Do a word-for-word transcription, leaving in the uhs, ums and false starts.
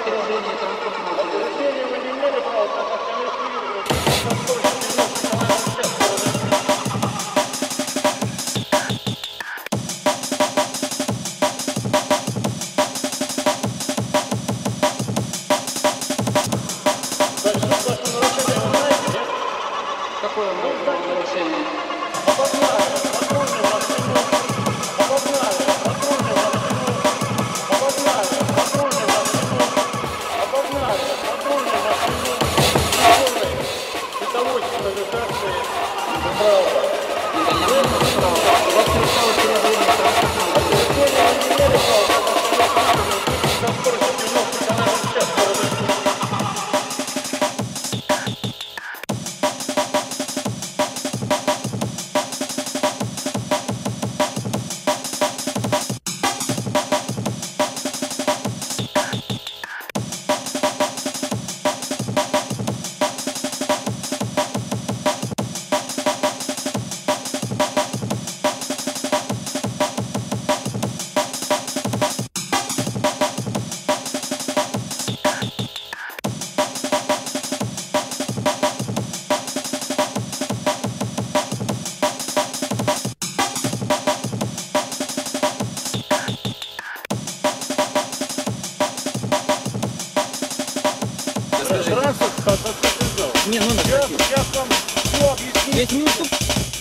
передвижения транспортного средства. Вы не имели права, так как Какое было нарушение? обогнали, патрульную машину, обогнали, патрульную машину, обогнали, патрульную машину, обогнали, патрульную машину, полной световой сигнализации справа. Конечно, справа. У вас мешало передвижение транспортного средства. Вы не имели права, так как со скоростью девяносто километров в час скорости. Не, номер. Я, я вам все объясню. Ведь не уступ-